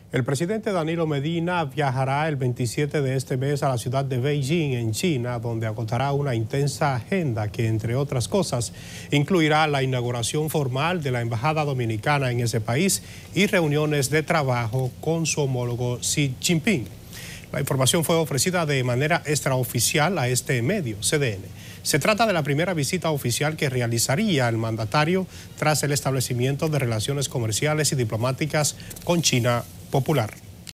El presidente Danilo Medina viajará el 27 de este mes a la ciudad de Beijing, en China, donde agotará una intensa agenda que, entre otras cosas, incluirá la inauguración formal de la Embajada Dominicana en ese país y reuniones de trabajo con su homólogo Xi Jinping. La información fue ofrecida de manera extraoficial a este medio, CDN. Se trata de la primera visita oficial que realizaría el mandatario tras el establecimiento de relaciones comerciales y diplomáticas con China Popular.